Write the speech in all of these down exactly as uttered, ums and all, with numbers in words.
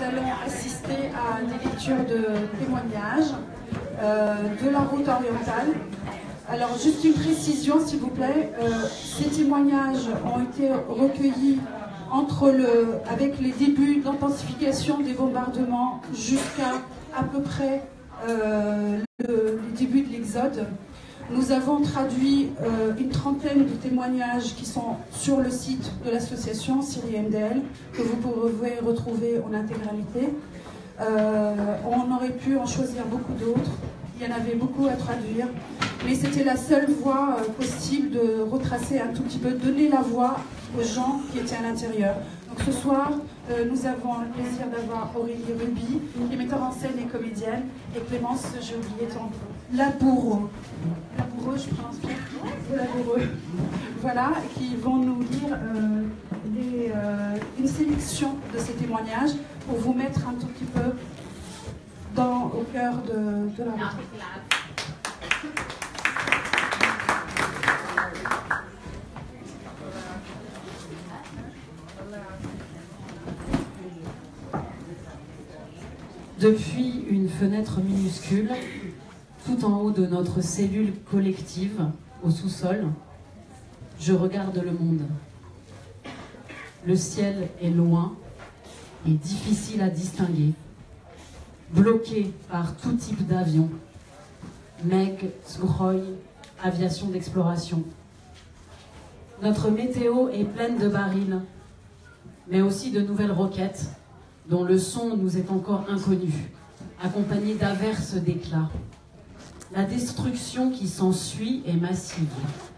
allons assister à des lectures de témoignages euh, de la route orientale. Alors, juste une précision, s'il vous plaît. Euh, ces témoignages ont été recueillis entre le, avec les débuts d'intensification des bombardements jusqu'à à peu près euh, le, le début de l'exode. Nous avons traduit euh, une trentaine de témoignages qui sont sur le site de l'association Syrie M D L, que vous pouvez retrouver en intégralité. Euh, on aurait pu en choisir beaucoup d'autres. Il y en avait beaucoup à traduire, mais c'était la seule voie euh, possible de retracer un tout petit peu, donner la voix aux gens qui étaient à l'intérieur. Donc ce soir, euh, nous avons le plaisir d'avoir Aurélie Ruby, qui est metteur en scène et comédienne, et Clémence, j'ai oublié ton Laboureau. Laboureau, je pense bien. Laboureux. Voilà, qui vont nous lire euh, des, euh, une sélection de ces témoignages pour vous mettre un tout petit peu dans, au cœur de, de la route. Depuis une fenêtre minuscule, tout en haut de notre cellule collective, au sous-sol, je regarde le monde. Le ciel est loin et difficile à distinguer, bloqué par tout type d'avion, Meg, Sukhoi, aviation d'exploration. Notre météo est pleine de barils, mais aussi de nouvelles roquettes, dont le son nous est encore inconnu, accompagné d'averses d'éclats. La destruction qui s'ensuit est massive.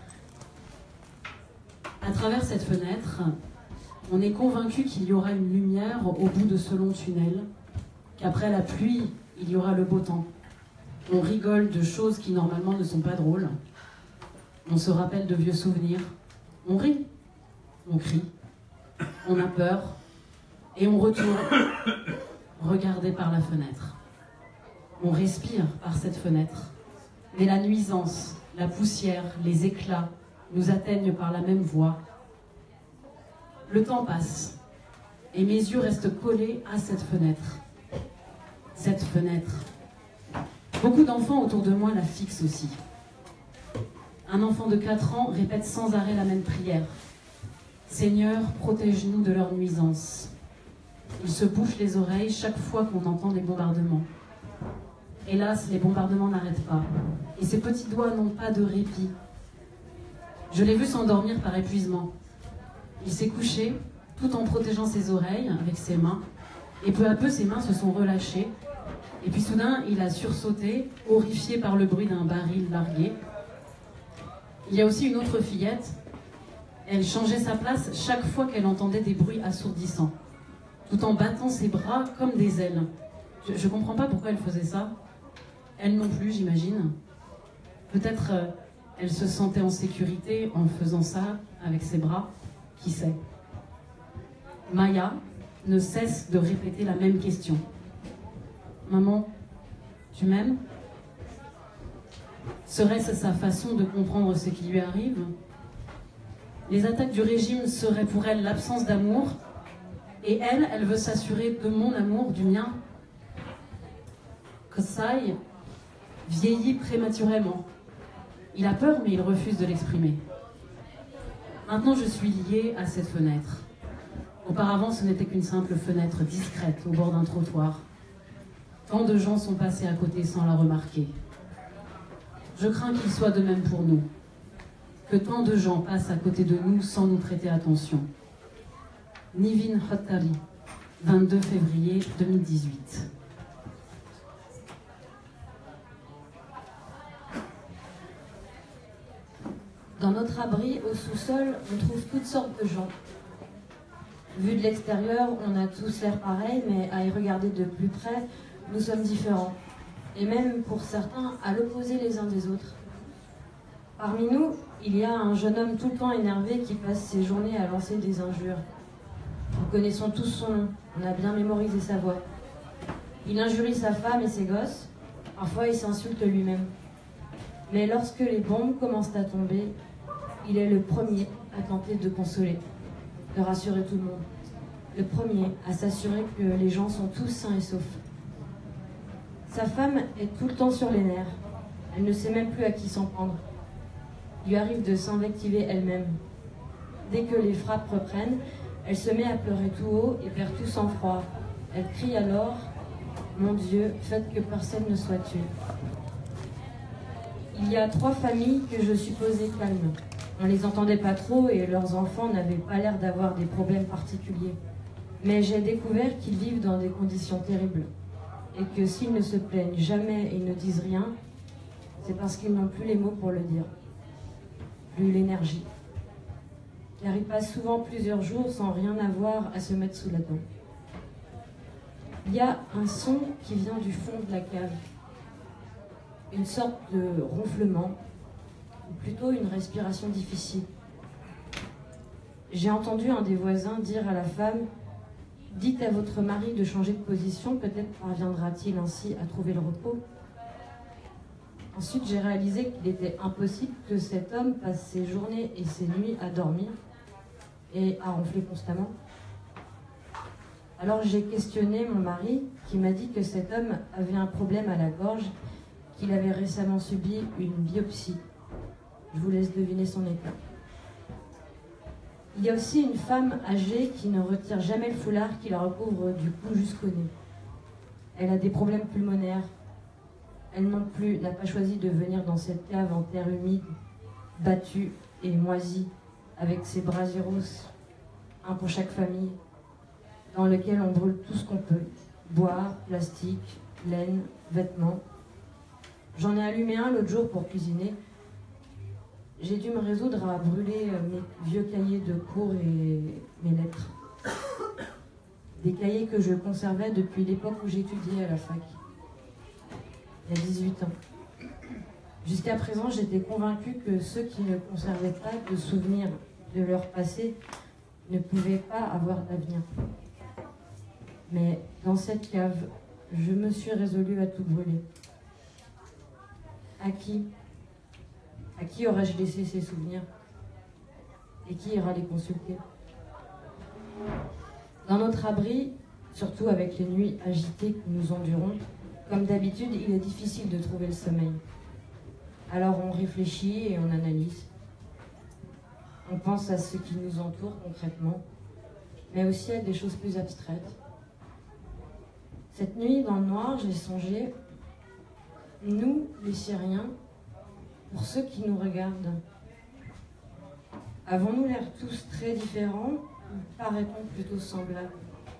À travers cette fenêtre, on est convaincu qu'il y aura une lumière au bout de ce long tunnel, qu'après la pluie, il y aura le beau temps. On rigole de choses qui normalement ne sont pas drôles. On se rappelle de vieux souvenirs. On rit, on crie, on a peur, et on retourne regarder par la fenêtre. On respire par cette fenêtre, mais la nuisance, la poussière, les éclats nous atteignent par la même voie. Le temps passe, et mes yeux restent collés à cette fenêtre. Cette fenêtre. Beaucoup d'enfants autour de moi la fixent aussi. Un enfant de quatre ans répète sans arrêt la même prière. Seigneur, protège-nous de leur nuisance. Il se bouche les oreilles chaque fois qu'on entend des bombardements. Hélas, les bombardements n'arrêtent pas, et ses petits doigts n'ont pas de répit. Je l'ai vu s'endormir par épuisement. Il s'est couché, tout en protégeant ses oreilles avec ses mains, et peu à peu ses mains se sont relâchées, et puis soudain il a sursauté, horrifié par le bruit d'un baril largué. Il y a aussi une autre fillette. Elle changeait sa place chaque fois qu'elle entendait des bruits assourdissants, tout en battant ses bras comme des ailes. Je ne comprends pas pourquoi elle faisait ça. Elle non plus, j'imagine. Peut-être euh, elle se sentait en sécurité en faisant ça avec ses bras. Qui sait? Maya ne cesse de répéter la même question. Maman, tu m'aimes? Serait-ce sa façon de comprendre ce qui lui arrive? Les attaques du régime seraient pour elle l'absence d'amour, et elle, elle veut s'assurer de mon amour, du mien. Qusay vieillit prématurément. Il a peur, mais il refuse de l'exprimer. Maintenant, je suis liée à cette fenêtre. Auparavant, ce n'était qu'une simple fenêtre discrète au bord d'un trottoir. Tant de gens sont passés à côté sans la remarquer. Je crains qu'il soit de même pour nous, que tant de gens passent à côté de nous sans nous prêter attention. Nivin Khattari, vingt-deux février deux mille dix-huit. Dans notre abri, au sous-sol, on trouve toutes sortes de gens. Vu de l'extérieur, on a tous l'air pareil, mais à y regarder de plus près, nous sommes différents. Et même, pour certains, à l'opposé les uns des autres. Parmi nous, il y a un jeune homme tout le temps énervé qui passe ses journées à lancer des injures. Nous connaissons tous son nom, on a bien mémorisé sa voix. Il injurie sa femme et ses gosses, parfois il s'insulte lui-même. Mais lorsque les bombes commencent à tomber, il est le premier à tenter de consoler, de rassurer tout le monde, le premier à s'assurer que les gens sont tous sains et saufs. Sa femme est tout le temps sur les nerfs. Elle ne sait même plus à qui s'en prendre. Il lui arrive de s'invectiver elle-même. Dès que les frappes reprennent, elle se met à pleurer tout haut et perd tout sang-froid. Elle crie alors « Mon Dieu, faites que personne ne soit tué ». Il y a trois familles que je supposais calmes. On ne les entendait pas trop et leurs enfants n'avaient pas l'air d'avoir des problèmes particuliers. Mais j'ai découvert qu'ils vivent dans des conditions terribles. Et que s'ils ne se plaignent jamais et ne disent rien, c'est parce qu'ils n'ont plus les mots pour le dire. Plus l'énergie. Car ils passent souvent plusieurs jours sans rien avoir à se mettre sous la dent. Il y a un son qui vient du fond de la cave. Une sorte de ronflement, ou plutôt une respiration difficile. J'ai entendu un des voisins dire à la femme « Dites à votre mari de changer de position, peut-être parviendra-t-il ainsi à trouver le repos. » Ensuite, j'ai réalisé qu'il était impossible que cet homme passe ses journées et ses nuits à dormir et à ronfler constamment. Alors j'ai questionné mon mari qui m'a dit que cet homme avait un problème à la gorge, qu'il avait récemment subi une biopsie. Je vous laisse deviner son état. Il y a aussi une femme âgée qui ne retire jamais le foulard qui la recouvre du cou jusqu'au nez. Elle a des problèmes pulmonaires. Elle non plus n'a pas choisi de venir dans cette cave en terre humide, battue et moisie, avec ses braseros, un pour chaque famille, dans lequel on brûle tout ce qu'on peut. Bois, plastique, laine, vêtements. J'en ai allumé un l'autre jour pour cuisiner. J'ai dû me résoudre à brûler mes vieux cahiers de cours et mes lettres. Des cahiers que je conservais depuis l'époque où j'étudiais à la fac. Il y a dix-huit ans. Jusqu'à présent, j'étais convaincue que ceux qui ne conservaient pas de souvenirs de leur passé ne pouvaient pas avoir d'avenir. Mais dans cette cave, je me suis résolue à tout brûler. À qui À qui aurais-je laissé ces souvenirs? Et qui ira les consulter? Dans notre abri, surtout avec les nuits agitées que nous endurons, comme d'habitude, il est difficile de trouver le sommeil. Alors on réfléchit et on analyse. On pense à ce qui nous entoure concrètement, mais aussi à des choses plus abstraites. Cette nuit, dans le noir, j'ai songé, nous, les Syriens, pour ceux qui nous regardent, avons-nous l'air tous très différents ou paraît-on plutôt semblables?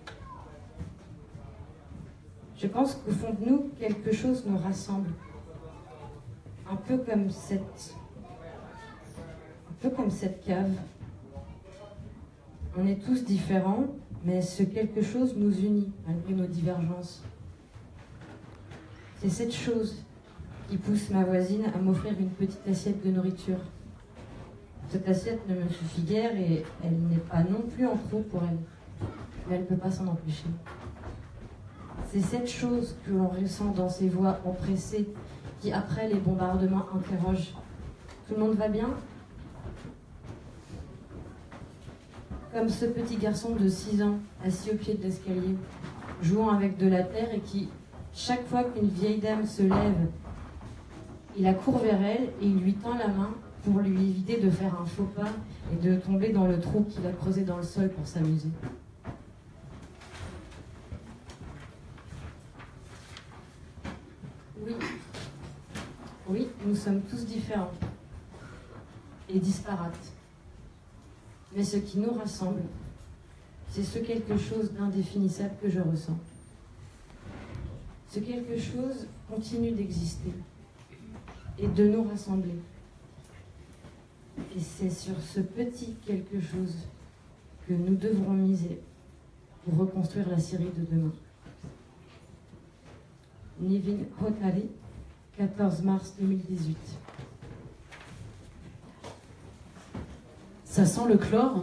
Je pense qu'au fond de nous, quelque chose nous rassemble. Un peu comme cette, un peu comme cette cave. On est tous différents, mais ce quelque chose nous unit malgré nos divergences. C'est cette chose qui pousse ma voisine à m'offrir une petite assiette de nourriture. Cette assiette ne me suffit guère et elle n'est pas non plus en trop pour elle. Mais elle ne peut pas s'en empêcher. C'est cette chose que l'on ressent dans ces voix oppressées qui, après les bombardements, interrogent. Tout le monde va bien? Comme ce petit garçon de six ans, assis au pied de l'escalier, jouant avec de la terre et qui, chaque fois qu'une vieille dame se lève, il accourt vers elle et il lui tend la main pour lui éviter de faire un faux pas et de tomber dans le trou qu'il a creusé dans le sol pour s'amuser. Oui, oui, nous sommes tous différents et disparates. Mais ce qui nous rassemble, c'est ce quelque chose d'indéfinissable que je ressens. Ce quelque chose continue d'exister et de nous rassembler. Et c'est sur ce petit quelque chose que nous devrons miser pour reconstruire la Syrie de demain. Nivin Hotari, quatorze mars deux mille dix-huit. Ça sent le chlore.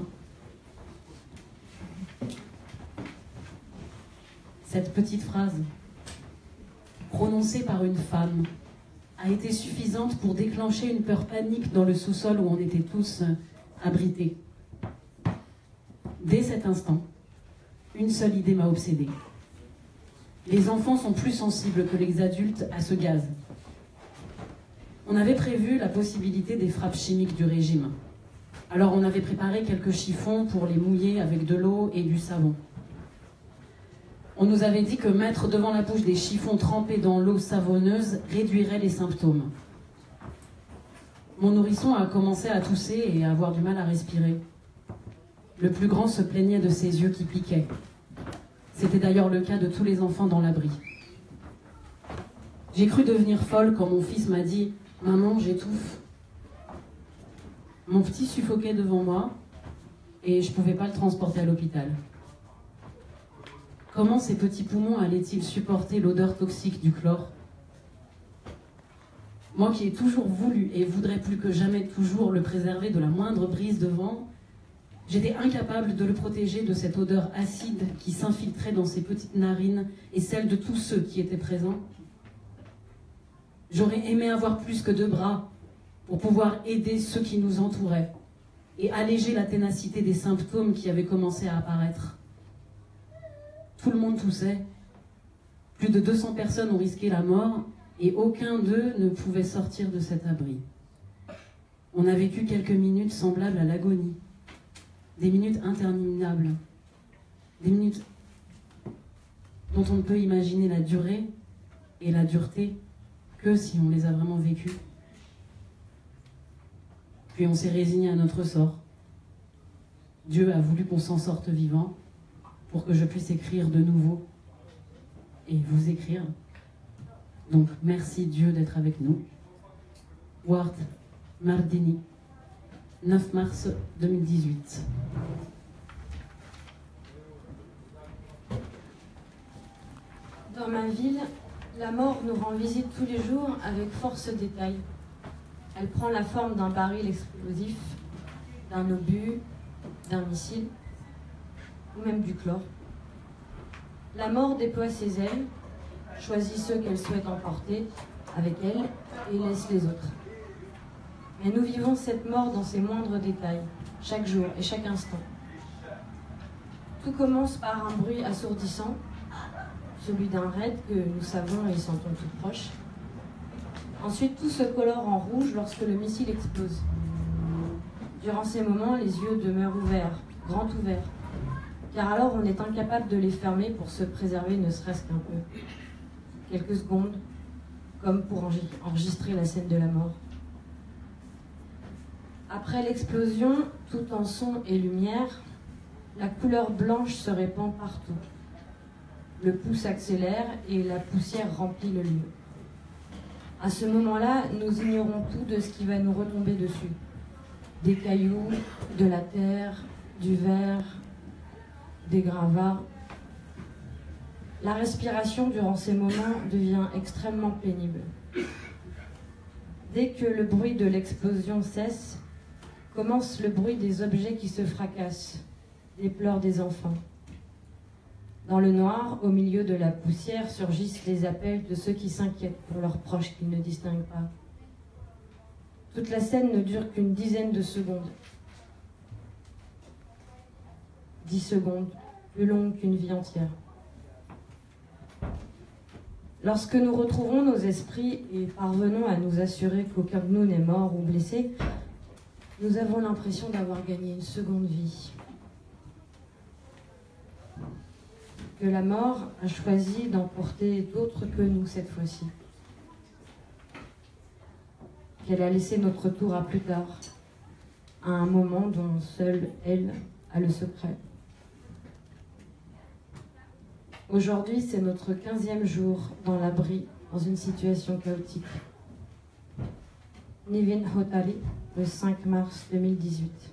Cette petite phrase, prononcée par une femme, a été suffisante pour déclencher une peur panique dans le sous-sol où on était tous abrités. Dès cet instant, une seule idée m'a obsédée. Les enfants sont plus sensibles que les adultes à ce gaz. On avait prévu la possibilité des frappes chimiques du régime. Alors on avait préparé quelques chiffons pour les mouiller avec de l'eau et du savon. On nous avait dit que mettre devant la bouche des chiffons trempés dans l'eau savonneuse réduirait les symptômes. Mon nourrisson a commencé à tousser et à avoir du mal à respirer. Le plus grand se plaignait de ses yeux qui piquaient. C'était d'ailleurs le cas de tous les enfants dans l'abri. J'ai cru devenir folle quand mon fils m'a dit « Maman, j'étouffe ». Mon petit suffoquait devant moi et je ne pouvais pas le transporter à l'hôpital. Comment ces petits poumons allaient-ils supporter l'odeur toxique du chlore? Moi qui ai toujours voulu et voudrais plus que jamais toujours le préserver de la moindre brise de vent, j'étais incapable de le protéger de cette odeur acide qui s'infiltrait dans ses petites narines et celle de tous ceux qui étaient présents. J'aurais aimé avoir plus que deux bras pour pouvoir aider ceux qui nous entouraient et alléger la ténacité des symptômes qui avaient commencé à apparaître. Tout le monde toussait. Plus de deux cents personnes ont risqué la mort et aucun d'eux ne pouvait sortir de cet abri. On a vécu quelques minutes semblables à l'agonie. Des minutes interminables, des minutes dont on ne peut imaginer la durée et la dureté que si on les a vraiment vécues. Puis on s'est résigné à notre sort. Dieu a voulu qu'on s'en sorte vivant pour que je puisse écrire de nouveau et vous écrire. Donc merci Dieu d'être avec nous. Ward Mardini, neuf mars deux mille dix-huit. Dans ma ville, la mort nous rend visite tous les jours avec force détail. Elle prend la forme d'un baril explosif, d'un obus, d'un missile, ou même du chlore. La mort déploie ses ailes, choisit ceux qu'elle souhaite emporter avec elle et laisse les autres. Mais nous vivons cette mort dans ses moindres détails, chaque jour et chaque instant. Tout commence par un bruit assourdissant, celui d'un raid que nous savons et sentons tout proche. Ensuite, tout se colore en rouge lorsque le missile explose. Durant ces moments, les yeux demeurent ouverts, grands ouverts, car alors on est incapable de les fermer pour se préserver ne serait-ce qu'un peu. Quelques secondes, comme pour enregistrer la scène de la mort. Après l'explosion, tout en son et lumière, la couleur blanche se répand partout. Le pouls s'accélère et la poussière remplit le lieu. À ce moment-là, nous ignorons tout de ce qui va nous retomber dessus. Des cailloux, de la terre, du verre, des gravats. La respiration durant ces moments devient extrêmement pénible. Dès que le bruit de l'explosion cesse, commence le bruit des objets qui se fracassent, des pleurs des enfants. Dans le noir, au milieu de la poussière, surgissent les appels de ceux qui s'inquiètent pour leurs proches qu'ils ne distinguent pas. Toute la scène ne dure qu'une dizaine de secondes. Dix secondes, plus longues qu'une vie entière. Lorsque nous retrouvons nos esprits et parvenons à nous assurer qu'aucun de nous n'est mort ou blessé, nous avons l'impression d'avoir gagné une seconde vie. Que la mort a choisi d'emporter d'autres que nous cette fois-ci. Qu'elle a laissé notre tour à plus tard, à un moment dont seule elle a le secret. Aujourd'hui, c'est notre quinzième jour dans l'abri, dans une situation chaotique. Nivin Hotali, le cinq mars deux mille dix-huit.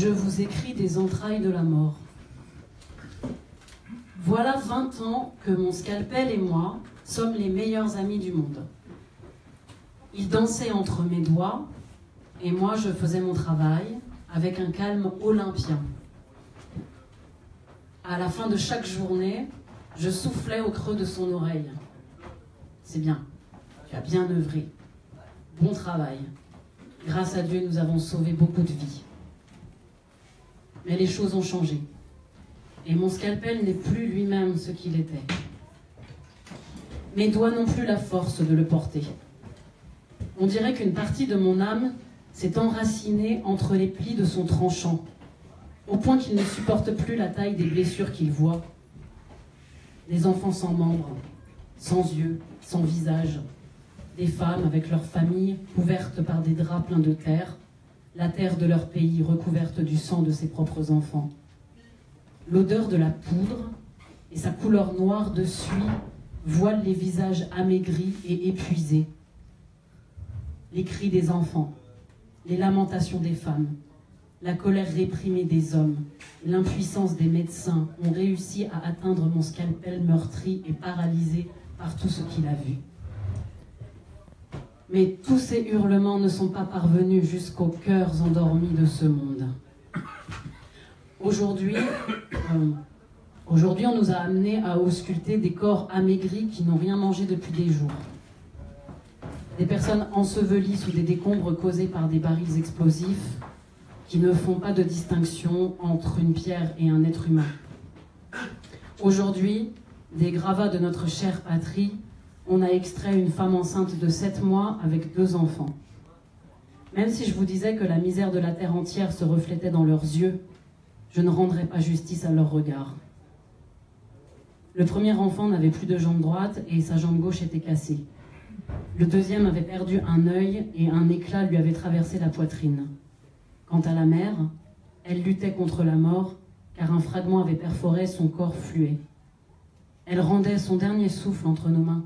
je vous écris des entrailles de la mort. Voilà vingt ans que mon scalpel et moi sommes les meilleurs amis du monde. Il dansait entre mes doigts et moi je faisais mon travail avec un calme olympien. À la fin de chaque journée, je soufflais au creux de son oreille. C'est bien, tu as bien œuvré. Bon travail. Grâce à Dieu, nous avons sauvé beaucoup de vies. Mais les choses ont changé. Et mon scalpel n'est plus lui-même ce qu'il était. Mes doigts n'ont plus la force de le porter. On dirait qu'une partie de mon âme s'est enracinée entre les plis de son tranchant, au point qu'il ne supporte plus la taille des blessures qu'il voit. Des enfants sans membres, sans yeux, sans visage, des femmes avec leurs familles couvertes par des draps pleins de terre, la terre de leur pays recouverte du sang de ses propres enfants. L'odeur de la poudre et sa couleur noire de suie voilent les visages amaigris et épuisés. Les cris des enfants, les lamentations des femmes, la colère réprimée des hommes, l'impuissance des médecins ont réussi à atteindre mon scalpel meurtri et paralysé par tout ce qu'il a vu. Mais tous ces hurlements ne sont pas parvenus jusqu'aux cœurs endormis de ce monde. Aujourd'hui, euh, aujourd'hui, on nous a amenés à ausculter des corps amaigris qui n'ont rien mangé depuis des jours. Des personnes ensevelies sous des décombres causés par des barils explosifs qui ne font pas de distinction entre une pierre et un être humain. Aujourd'hui, des gravats de notre chère patrie, on a extrait une femme enceinte de sept mois avec deux enfants. Même si je vous disais que la misère de la terre entière se reflétait dans leurs yeux, je ne rendrais pas justice à leur regard. Le premier enfant n'avait plus de jambe droite et sa jambe gauche était cassée. Le deuxième avait perdu un œil et un éclat lui avait traversé la poitrine. Quant à la mère, elle luttait contre la mort car un fragment avait perforé son corps fluet. Elle rendait son dernier souffle entre nos mains.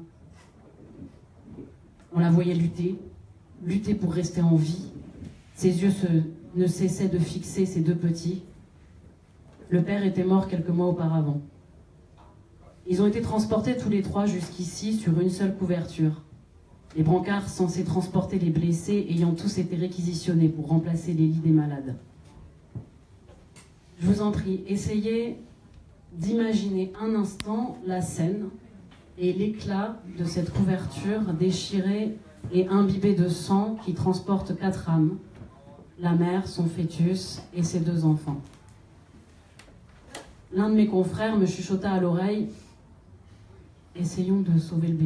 On la voyait lutter, lutter pour rester en vie. Ses yeux se, ne cessaient de fixer ses deux petits. Le père était mort quelques mois auparavant. Ils ont été transportés tous les trois jusqu'ici sur une seule couverture. Les brancards censés transporter les blessés ayant tous été réquisitionnés pour remplacer les lits des malades. Je vous en prie, essayez d'imaginer un instant la scène et l'éclat de cette couverture déchirée et imbibée de sang qui transporte quatre âmes, la mère, son fœtus et ses deux enfants. L'un de mes confrères me chuchota à l'oreille « Essayons de sauver le bébé ».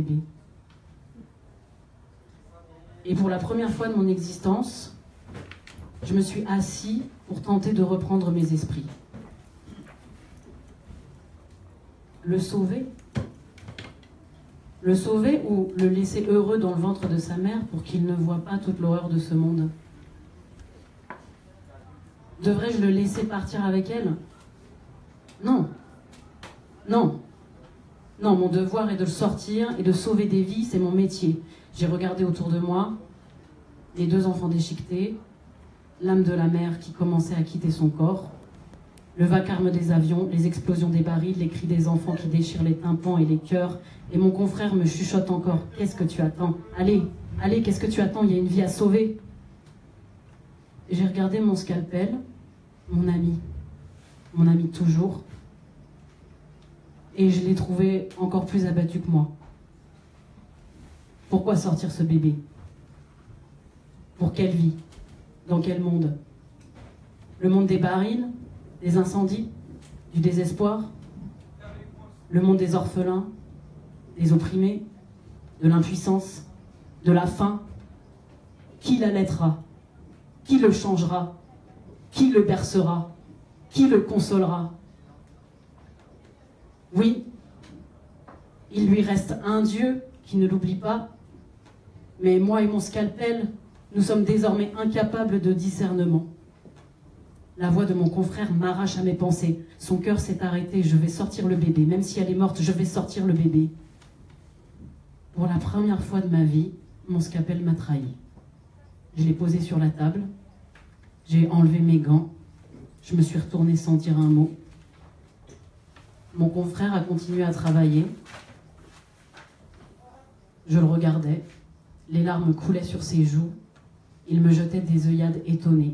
Et pour la première fois de mon existence, je me suis assis pour tenter de reprendre mes esprits. Le sauver ? Le sauver ou le laisser heureux dans le ventre de sa mère pour qu'il ne voie pas toute l'horreur de ce monde ? Devrais-je le laisser partir avec elle ? Non. Non. Non, mon devoir est de le sortir et de sauver des vies, c'est mon métier. J'ai regardé autour de moi, les deux enfants déchiquetés, l'âme de la mère qui commençait à quitter son corps, le vacarme des avions, les explosions des barils, les cris des enfants qui déchirent les tympans et les cœurs, et mon confrère me chuchote encore « Qu'est-ce que tu attends ? Allez, allez, qu'est-ce que tu attends ? Il y a une vie à sauver !» J'ai regardé mon scalpel, mon ami, mon ami toujours, et je l'ai trouvé encore plus abattu que moi. Pourquoi sortir ce bébé ? Pour quelle vie ? Dans quel monde ? Le monde des barils, des incendies, du désespoir ? Le monde des orphelins, des opprimés, de l'impuissance, de la faim ? Qui l'allaitera ? Qui le changera ? Qui le bercera ? Qui le consolera ? Oui, il lui reste un Dieu qui ne l'oublie pas, mais moi et mon scalpel, nous sommes désormais incapables de discernement. La voix de mon confrère m'arrache à mes pensées. Son cœur s'est arrêté, je vais sortir le bébé. Même si elle est morte, je vais sortir le bébé. Pour la première fois de ma vie, mon scalpel m'a trahi. Je l'ai posé sur la table, j'ai enlevé mes gants, Je me suis retournée sans dire un mot. Mon confrère a continué à travailler. Je le regardais. Les larmes coulaient sur ses joues. Il me jetait des œillades étonnées.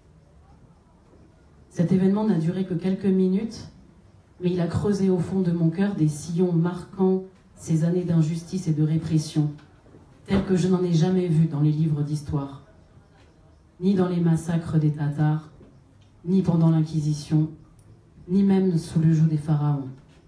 Cet événement n'a duré que quelques minutes, mais il a creusé au fond de mon cœur des sillons marquant ces années d'injustice et de répression, telles que je n'en ai jamais vu dans les livres d'histoire, ni dans les massacres des Tatars, ni pendant l'Inquisition, ni même sous le joug des pharaons.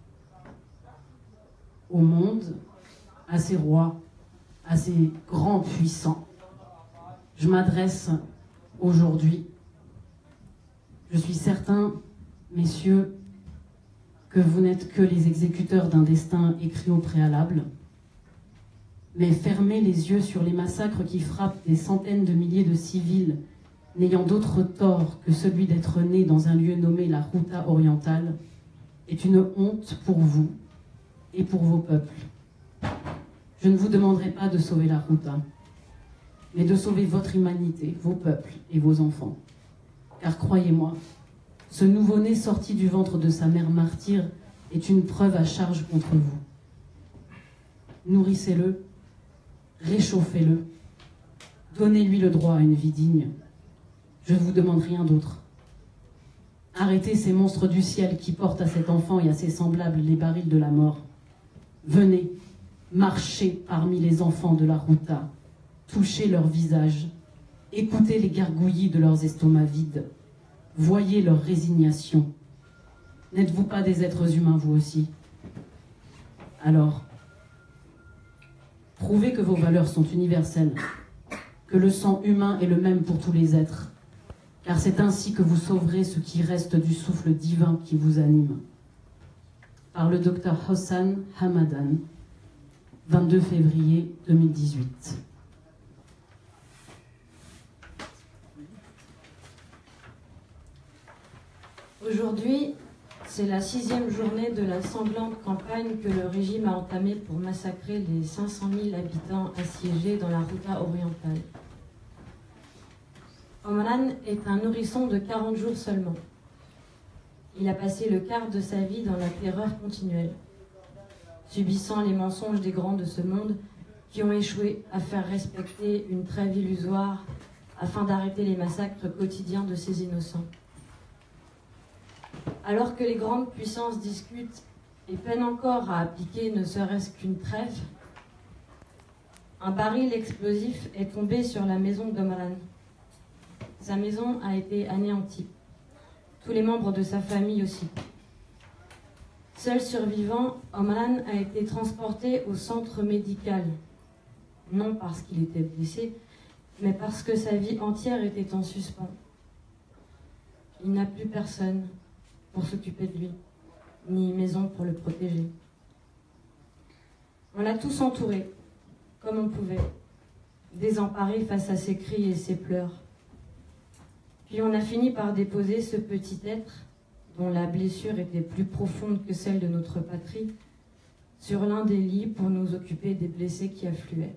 Au monde, à ces rois, à ces grands puissants, je m'adresse aujourd'hui. Je suis certain, messieurs, que vous n'êtes que les exécuteurs d'un destin écrit au préalable, mais fermez les yeux sur les massacres qui frappent des centaines de milliers de civils n'ayant d'autre tort que celui d'être nés dans un lieu nommé la Ghouta orientale est une honte pour vous et pour vos peuples. Je ne vous demanderai pas de sauver la Ghouta, mais de sauver votre humanité, vos peuples et vos enfants. Car croyez-moi, ce nouveau-né sorti du ventre de sa mère martyre est une preuve à charge contre vous. Nourrissez-le, réchauffez-le, donnez-lui le droit à une vie digne. Je ne vous demande rien d'autre. Arrêtez ces monstres du ciel qui portent à cet enfant et à ses semblables les barils de la mort. Venez, marchez parmi les enfants de la Ghouta, touchez leurs visages, écoutez les gargouillis de leurs estomacs vides, voyez leur résignation. N'êtes-vous pas des êtres humains, vous aussi? Alors, prouvez que vos valeurs sont universelles, que le sang humain est le même pour tous les êtres, car c'est ainsi que vous sauverez ce qui reste du souffle divin qui vous anime. Par le docteur Hossan Hamadan, vingt-deux février deux mille dix-huit. Aujourd'hui, c'est la sixième journée de la sanglante campagne que le régime a entamée pour massacrer les cinq cent mille habitants assiégés dans la Ghouta orientale. Omran est un nourrisson de quarante jours seulement. Il a passé le quart de sa vie dans la terreur continuelle, subissant les mensonges des grands de ce monde qui ont échoué à faire respecter une trêve illusoire afin d'arrêter les massacres quotidiens de ces innocents. Alors que les grandes puissances discutent et peinent encore à appliquer ne serait-ce qu'une trêve, un baril explosif est tombé sur la maison d'Omran. Sa maison a été anéantie. Tous les membres de sa famille aussi. Seul survivant, Omran a été transporté au centre médical. Non parce qu'il était blessé, mais parce que sa vie entière était en suspens. Il n'a plus personne pour s'occuper de lui, ni maison pour le protéger. On l'a tous entouré, comme on pouvait, désemparé face à ses cris et ses pleurs. Puis on a fini par déposer ce petit être, dont la blessure était plus profonde que celle de notre patrie, sur l'un des lits pour nous occuper des blessés qui affluaient.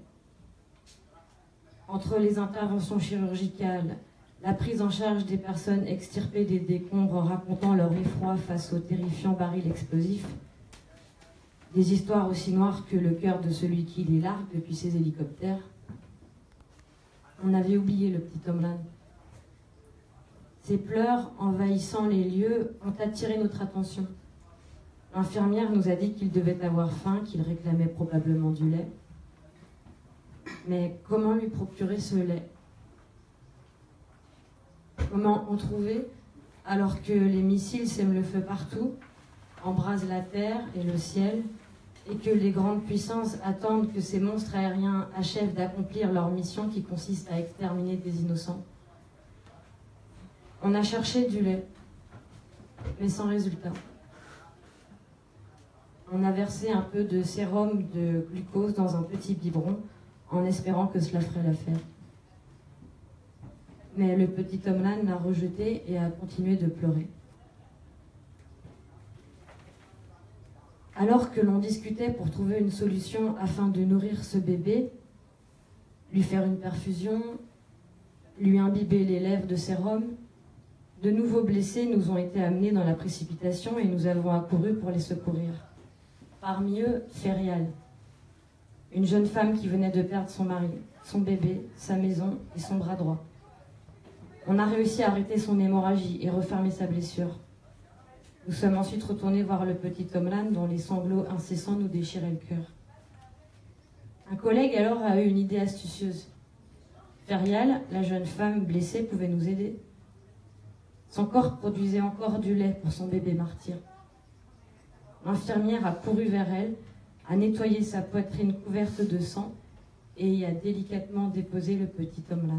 Entre les interventions chirurgicales, la prise en charge des personnes extirpées des décombres racontant leur effroi face aux terrifiants barils explosifs, des histoires aussi noires que le cœur de celui qui les largue depuis ses hélicoptères, on avait oublié le petit Omran. Ses pleurs, envahissant les lieux, ont attiré notre attention. L'infirmière nous a dit qu'il devait avoir faim, qu'il réclamait probablement du lait. Mais comment lui procurer ce lait? Comment en trouver alors que les missiles sèment le feu partout, embrasent la terre et le ciel, et que les grandes puissances attendent que ces monstres aériens achèvent d'accomplir leur mission qui consiste à exterminer des innocents? On a cherché du lait, mais sans résultat. On a versé un peu de sérum de glucose dans un petit biberon en espérant que cela ferait l'affaire. Mais le petit Omran l'a rejeté et a continué de pleurer. Alors que l'on discutait pour trouver une solution afin de nourrir ce bébé, lui faire une perfusion, lui imbiber les lèvres de sérum, De nouveaux blessés nous ont été amenés dans la précipitation et nous avons accouru pour les secourir. Parmi eux, Ferial, une jeune femme qui venait de perdre son mari, son bébé, sa maison et son bras droit. On a réussi à arrêter son hémorragie et refermer sa blessure. Nous sommes ensuite retournés voir le petit Omran dont les sanglots incessants nous déchiraient le cœur. Un collègue alors a eu une idée astucieuse. Ferial, la jeune femme blessée, pouvait nous aider. Son corps produisait encore du lait pour son bébé martyr. L'infirmière a couru vers elle, a nettoyé sa poitrine couverte de sang et y a délicatement déposé le petit Omran.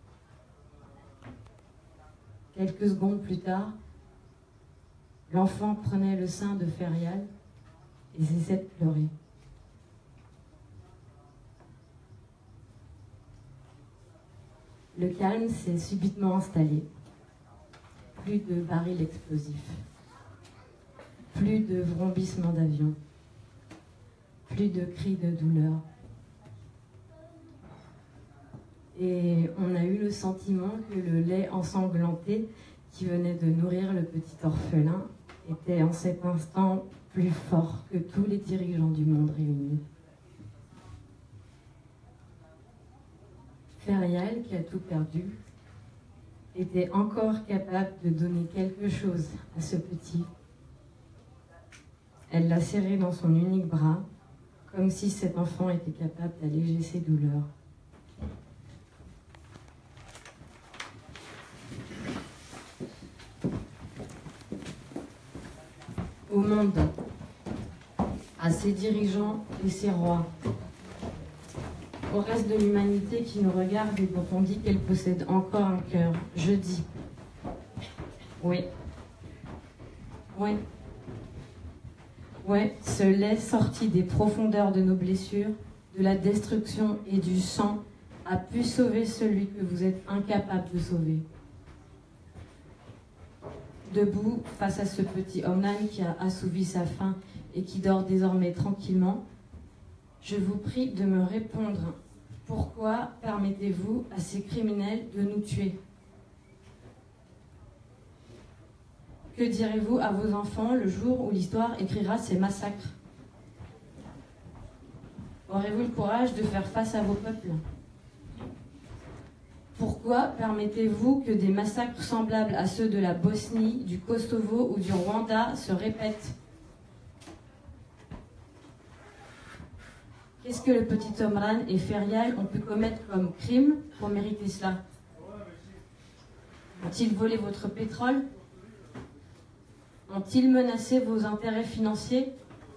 Quelques secondes plus tard, l'enfant prenait le sein de Ferial et cessait de pleurer. Le calme s'est subitement installé. Plus de barils explosifs. Plus de vrombissements d'avions. Plus de cris de douleur. Et on a eu le sentiment que le lait ensanglanté qui venait de nourrir le petit orphelin était en cet instant plus fort que tous les dirigeants du monde réunis. Ferial, qui a tout perdu, était encore capable de donner quelque chose à ce petit. Elle l'a serré dans son unique bras, comme si cet enfant était capable d'alléger ses douleurs. Au monde, à ses dirigeants et ses rois, au reste de l'humanité qui nous regarde et dont on dit qu'elle possède encore un cœur, je dis oui. Oui. Oui, ce lait sorti des profondeurs de nos blessures, de la destruction et du sang, a pu sauver celui que vous êtes incapable de sauver. Debout, face à ce petit Omran qui a assouvi sa faim et qui dort désormais tranquillement, je vous prie de me répondre. Pourquoi permettez-vous à ces criminels de nous tuer? Que direz-vous à vos enfants le jour où l'histoire écrira ces massacres? Aurez-vous le courage de faire face à vos peuples? Pourquoi permettez-vous que des massacres semblables à ceux de la Bosnie, du Kosovo ou du Rwanda se répètent? Qu'est-ce que le petit Omran et Ferial ont pu commettre comme crime pour mériter cela? Ont-ils volé votre pétrole? Ont-ils menacé vos intérêts financiers?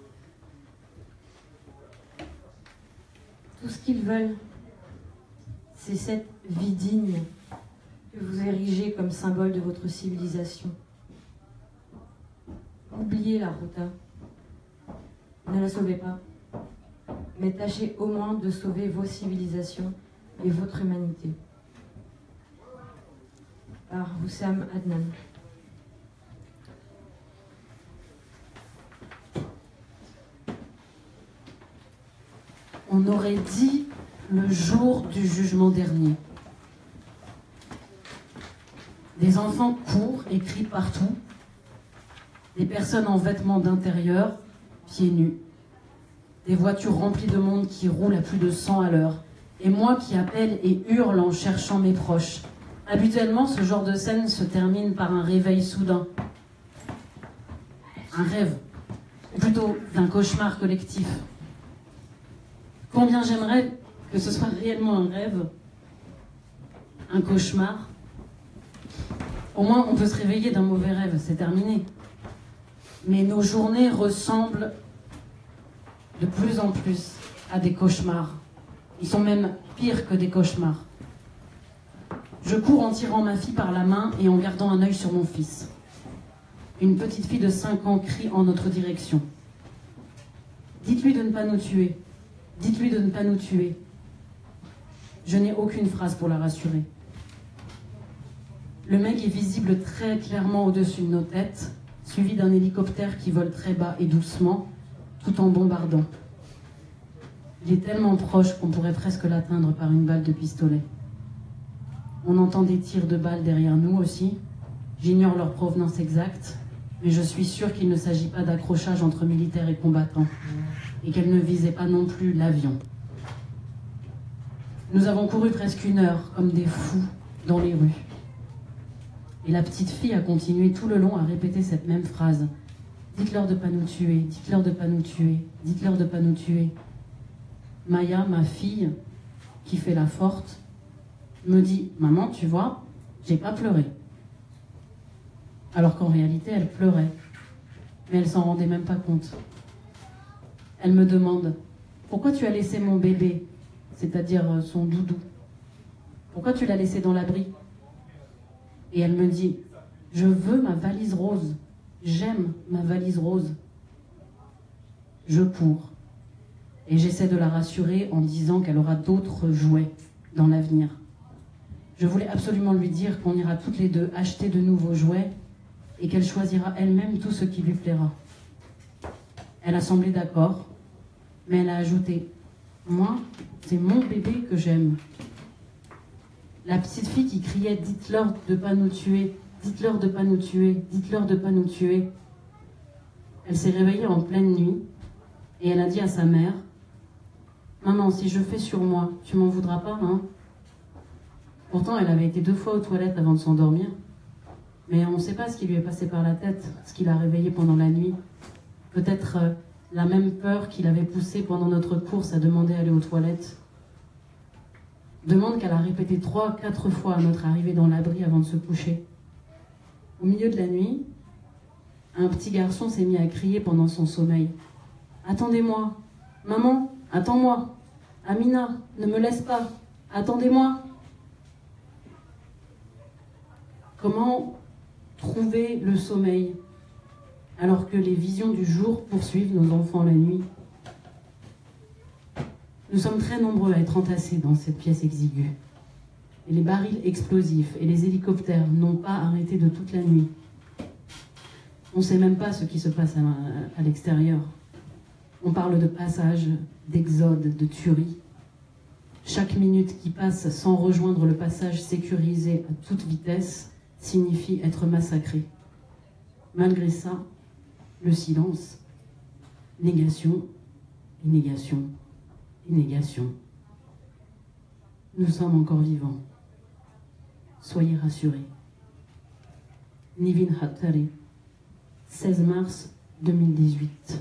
Tout ce qu'ils veulent, c'est cette vie digne que vous érigez comme symbole de votre civilisation. Oubliez la Rota. Ne la sauvez pas. Mais tâchez au moins de sauver vos civilisations et votre humanité. Par Hussam Adnan. On aurait dit le jour du jugement dernier. Des enfants courent et crient partout. Des personnes en vêtements d'intérieur, pieds nus. Des voitures remplies de monde qui roulent à plus de cent à l'heure. Et moi qui appelle et hurle en cherchant mes proches. Habituellement, ce genre de scène se termine par un réveil soudain. Un rêve, ou plutôt d'un cauchemar collectif. Combien j'aimerais que ce soit réellement un rêve, un cauchemar. Au moins, on peut se réveiller d'un mauvais rêve, c'est terminé. Mais nos journées ressemblent de plus en plus à des cauchemars. Ils sont même pires que des cauchemars. Je cours en tirant ma fille par la main et en gardant un œil sur mon fils. Une petite fille de cinq ans crie en notre direction. Dites-lui de ne pas nous tuer. Dites-lui de ne pas nous tuer. Je n'ai aucune phrase pour la rassurer. Le mec est visible très clairement au-dessus de nos têtes, suivi d'un hélicoptère qui vole très bas et doucement, tout en bombardant. Il est tellement proche qu'on pourrait presque l'atteindre par une balle de pistolet. On entend des tirs de balles derrière nous aussi. J'ignore leur provenance exacte, mais je suis sûre qu'il ne s'agit pas d'accrochage entre militaires et combattants, et qu'elles ne visaient pas non plus l'avion. Nous avons couru presque une heure, comme des fous, dans les rues. Et la petite fille a continué tout le long à répéter cette même phrase. « Dites-leur de ne pas nous tuer, dites-leur de ne pas nous tuer, dites-leur de ne pas nous tuer. » Maya, ma fille, qui fait la forte, me dit « Maman, tu vois, j'ai pas pleuré. » Alors qu'en réalité, elle pleurait. Mais elle s'en rendait même pas compte. Elle me demande « Pourquoi tu as laissé mon bébé, c'est-à-dire son doudou? Pourquoi tu l'as laissé dans l'abri ?» Et elle me dit « Je veux ma valise rose. J'aime ma valise rose. » Je cours. Et j'essaie de la rassurer en disant qu'elle aura d'autres jouets dans l'avenir. Je voulais absolument lui dire qu'on ira toutes les deux acheter de nouveaux jouets et qu'elle choisira elle-même tout ce qui lui plaira. Elle a semblé d'accord, mais elle a ajouté « Moi, c'est mon bébé que j'aime. » La petite fille qui criait « Dites-leur de ne pas nous tuer, dites-leur de ne pas nous tuer, dites-leur de ne pas nous tuer ». Elle s'est réveillée en pleine nuit et elle a dit à sa mère « Maman, si je fais sur moi, tu m'en voudras pas, hein ?» Pourtant, elle avait été deux fois aux toilettes avant de s'endormir. Mais on ne sait pas ce qui lui est passé par la tête, ce qui l'a réveillée pendant la nuit. Peut-être euh, la même peur qui l'avait poussée pendant notre course à demander à aller aux toilettes. Demande qu'elle a répété trois, quatre fois à notre arrivée dans l'abri avant de se coucher. Au milieu de la nuit, un petit garçon s'est mis à crier pendant son sommeil. « Attendez-moi! Maman, attends-moi! Amina, ne me laisse pas! Attendez-moi !» Comment trouver le sommeil alors que les visions du jour poursuivent nos enfants la nuit? Nous sommes très nombreux à être entassés dans cette pièce exiguë. Et les barils explosifs et les hélicoptères n'ont pas arrêté de toute la nuit. On ne sait même pas ce qui se passe à, à l'extérieur. On parle de passage, d'exode, de tuerie. Chaque minute qui passe sans rejoindre le passage sécurisé à toute vitesse signifie être massacré. Malgré ça, le silence, négation, et négation, et négation. Nous sommes encore vivants. Soyez rassurés. Nivin Hattari, seize mars deux mille dix-huit.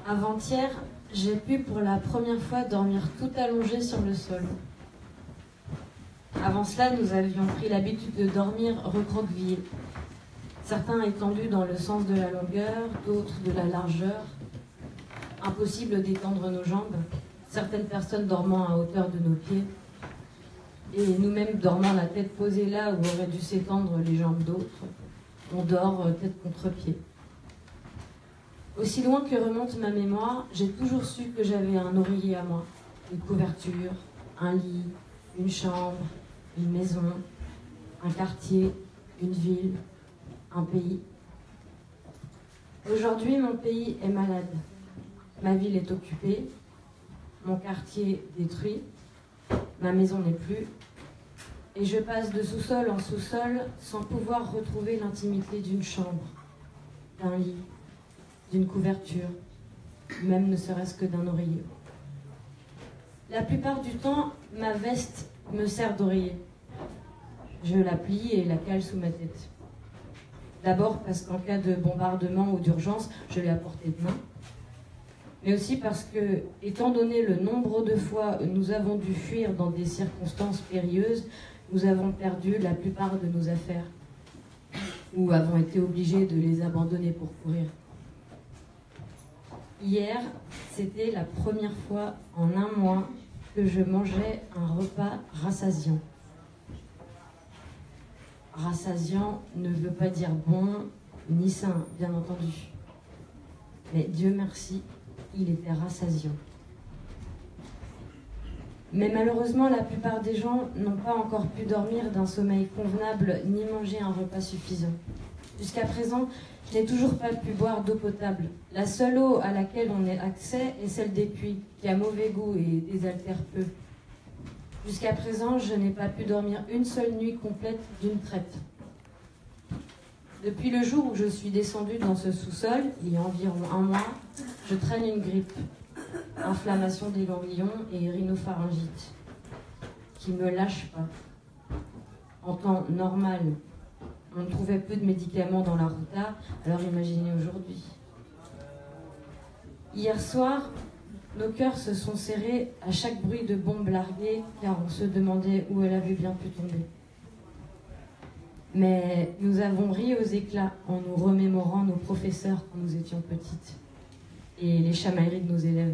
Avant-hier, j'ai pu pour la première fois dormir tout allongé sur le sol. Avant cela, nous avions pris l'habitude de dormir recroquevillés. Certains étendus dans le sens de la longueur, d'autres de la largeur. Impossible d'étendre nos jambes, certaines personnes dormant à hauteur de nos pieds, et nous-mêmes dormant la tête posée là où auraient dû s'étendre les jambes d'autres. On dort tête contre pied. Aussi loin que remonte ma mémoire, j'ai toujours su que j'avais un oreiller à moi, une couverture, un lit, une chambre, une maison, un quartier, une ville, un pays. Aujourd'hui, mon pays est malade. Ma ville est occupée, mon quartier détruit, ma maison n'est plus, et je passe de sous-sol en sous-sol sans pouvoir retrouver l'intimité d'une chambre, d'un lit, d'une couverture, même ne serait-ce que d'un oreiller. La plupart du temps, ma veste me sert d'oreiller. Je la plie et la cale sous ma tête. D'abord parce qu'en cas de bombardement ou d'urgence, je l'ai à portée de main. Mais aussi parce que, étant donné le nombre de fois où nous avons dû fuir dans des circonstances périlleuses, nous avons perdu la plupart de nos affaires ou avons été obligés de les abandonner pour courir. Hier, c'était la première fois en un mois que je mangeais un repas rassasiant. Rassasiant ne veut pas dire bon ni sain, bien entendu. Mais Dieu merci, il était rassasiant. Mais malheureusement, la plupart des gens n'ont pas encore pu dormir d'un sommeil convenable ni manger un repas suffisant. Jusqu'à présent, je n'ai toujours pas pu boire d'eau potable. La seule eau à laquelle on ait accès est celle des puits, qui a mauvais goût et désaltère peu. Jusqu'à présent, je n'ai pas pu dormir une seule nuit complète d'une traite. Depuis le jour où je suis descendue dans ce sous-sol, il y a environ un mois, je traîne une grippe, inflammation des ganglions et rhinopharyngite, qui ne me lâche pas. En temps normal, on trouvait peu de médicaments dans la Ruta, alors imaginez aujourd'hui. Hier soir, nos cœurs se sont serrés à chaque bruit de bombe larguée, car on se demandait où elle avait bien pu tomber. Mais nous avons ri aux éclats en nous remémorant nos professeurs quand nous étions petites et les chamailleries de nos élèves.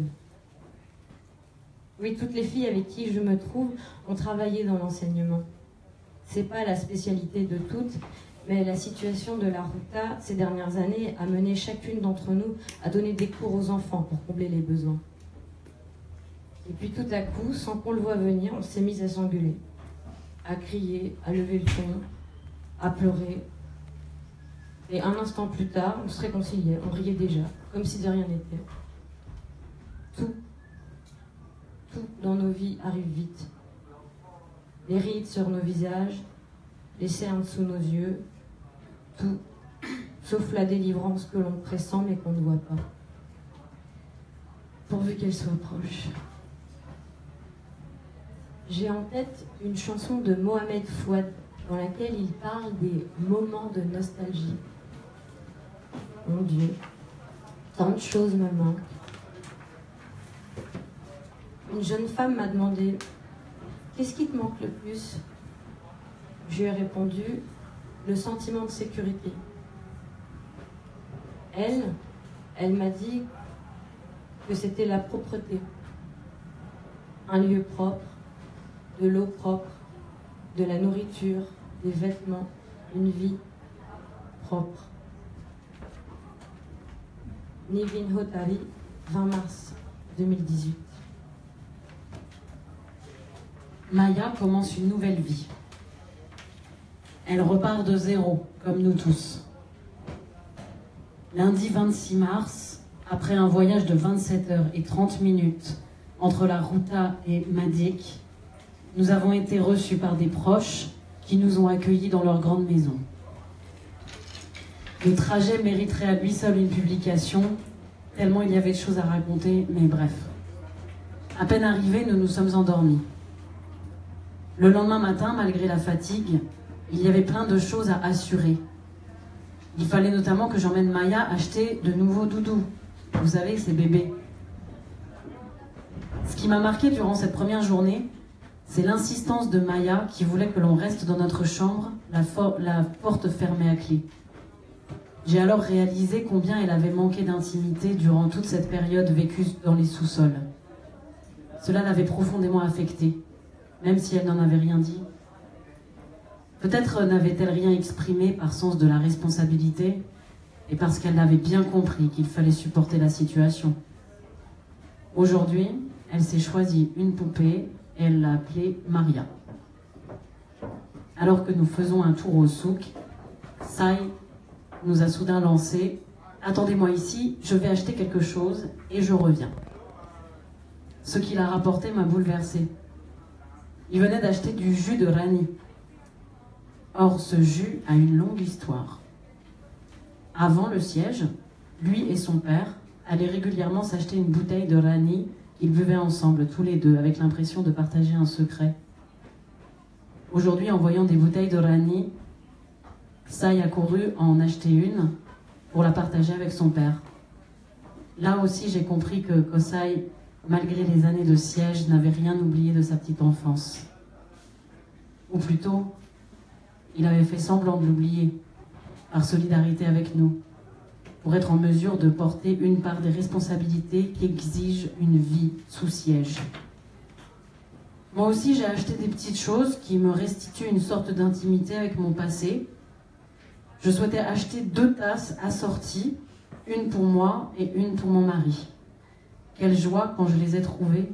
Oui, toutes les filles avec qui je me trouve ont travaillé dans l'enseignement. C'est pas la spécialité de toutes, mais la situation de la Ruta ces dernières années a mené chacune d'entre nous à donner des cours aux enfants pour combler les besoins. Et puis tout à coup, sans qu'on le voie venir, on s'est mis à s'engueuler, à crier, à lever le ton, à pleurer. Et un instant plus tard, on se réconciliait, on riait déjà, comme si de rien n'était. Tout, tout dans nos vies arrive vite. Les rides sur nos visages, les cernes sous nos yeux, tout, sauf la délivrance que l'on pressent mais qu'on ne voit pas. Pourvu qu'elle soit proche. J'ai en tête une chanson de Mohamed Fouad dans laquelle il parle des moments de nostalgie. Mon Dieu, tant de choses me manquent. Une jeune femme m'a demandé « Qu'est-ce qui te manque le plus ?» Je lui ai répondu « Le sentiment de sécurité. » Elle, elle m'a dit que c'était la propreté. Un lieu propre, de l'eau propre, de la nourriture, des vêtements, une vie propre. Nivin Hotari, vingt mars deux mille dix-huit. Maya commence une nouvelle vie. Elle repart de zéro, comme nous tous. Lundi vingt-six mars, après un voyage de vingt-sept heures et trente minutes entre la Ruta et Madik, nous avons été reçus par des proches qui nous ont accueillis dans leur grande maison. Le trajet mériterait à lui seul une publication, tellement il y avait de choses à raconter, mais bref. À peine arrivés, nous nous sommes endormis. Le lendemain matin, malgré la fatigue, il y avait plein de choses à assurer. Il fallait notamment que j'emmène Maya acheter de nouveaux doudous, Vous savez, ces bébés. Ce qui m'a marqué durant cette première journée, c'est l'insistance de Maya qui voulait que l'on reste dans notre chambre, la, la porte fermée à clé. J'ai alors réalisé combien elle avait manqué d'intimité durant toute cette période vécue dans les sous-sols. Cela l'avait profondément affectée, même si elle n'en avait rien dit. Peut-être n'avait-elle rien exprimé par sens de la responsabilité et parce qu'elle avait bien compris qu'il fallait supporter la situation. Aujourd'hui, elle s'est choisie une poupée et elle l'a appelée Maria. Alors que nous faisons un tour au souk, Sai nous a soudain lancé « Attendez-moi ici, je vais acheter quelque chose et je reviens ». Ce qu'il a rapporté m'a bouleversée. Il venait d'acheter du jus de Rani. Or, ce jus a une longue histoire. Avant le siège, lui et son père allaient régulièrement s'acheter une bouteille de Rani qu'ils buvaient ensemble, tous les deux, avec l'impression de partager un secret. Aujourd'hui, en voyant des bouteilles de Rani, Sai a couru en acheter une pour la partager avec son père. Là aussi, j'ai compris que Kosai, malgré les années de siège, n'avait rien oublié de sa petite enfance. Ou plutôt, il avait fait semblant de l'oublier, par solidarité avec nous, pour être en mesure de porter une part des responsabilités qui exigent une vie sous siège. Moi aussi, j'ai acheté des petites choses qui me restituent une sorte d'intimité avec mon passé. Je souhaitais acheter deux tasses assorties, une pour moi et une pour mon mari. Quelle joie quand je les ai trouvées.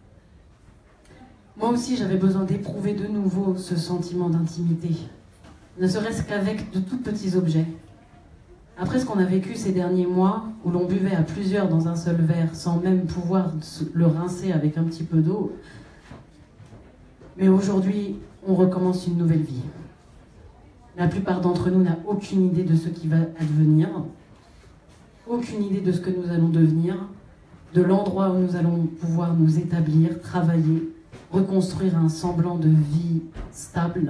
Moi aussi, j'avais besoin d'éprouver de nouveau ce sentiment d'intimité, ne serait-ce qu'avec de tout petits objets. Après ce qu'on a vécu ces derniers mois, où l'on buvait à plusieurs dans un seul verre, sans même pouvoir le rincer avec un petit peu d'eau, mais aujourd'hui, on recommence une nouvelle vie. La plupart d'entre nous n'a aucune idée de ce qui va advenir, aucune idée de ce que nous allons devenir, de l'endroit où nous allons pouvoir nous établir, travailler, reconstruire un semblant de vie stable.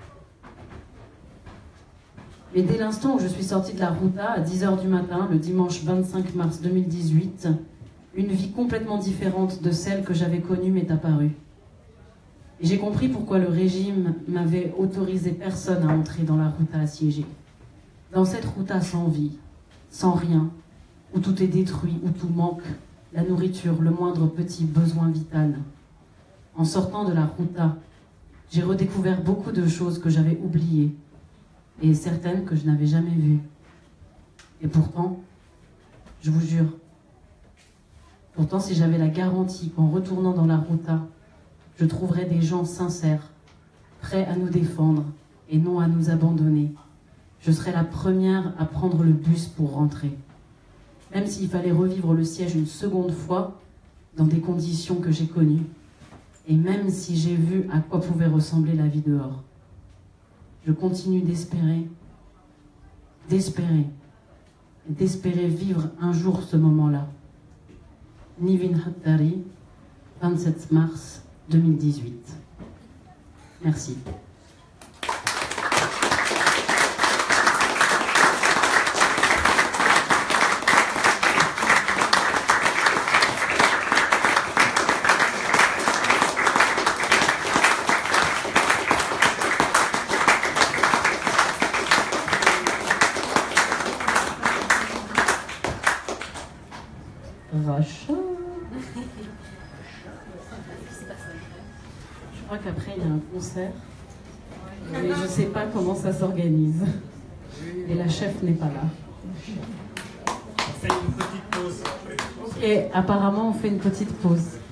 Mais dès l'instant où je suis sortie de la Ruta, à dix heures du matin, le dimanche vingt-cinq mars deux mille dix-huit, une vie complètement différente de celle que j'avais connue m'est apparue. Et j'ai compris pourquoi le régime m'avait autorisé personne à entrer dans la Ruta assiégée. Dans cette Ruta sans vie, sans rien, où tout est détruit, où tout manque, la nourriture, le moindre petit besoin vital. En sortant de la Ruta, j'ai redécouvert beaucoup de choses que j'avais oubliées, et certaines que je n'avais jamais vues. Et pourtant, je vous jure, pourtant si j'avais la garantie qu'en retournant dans la Ruta, je trouverais des gens sincères, prêts à nous défendre et non à nous abandonner, je serais la première à prendre le bus pour rentrer. Même s'il fallait revivre le siège une seconde fois, dans des conditions que j'ai connues, et même si j'ai vu à quoi pouvait ressembler la vie dehors. Je continue d'espérer, d'espérer, et d'espérer vivre un jour ce moment-là. Nivin Hattari, vingt-sept mars deux mille dix-huit. Merci. Racha. Je crois qu'après il y a un concert, mais je ne sais pas comment ça s'organise. Et la chef n'est pas là. On fait une petite pause. Ok, apparemment on fait une petite pause.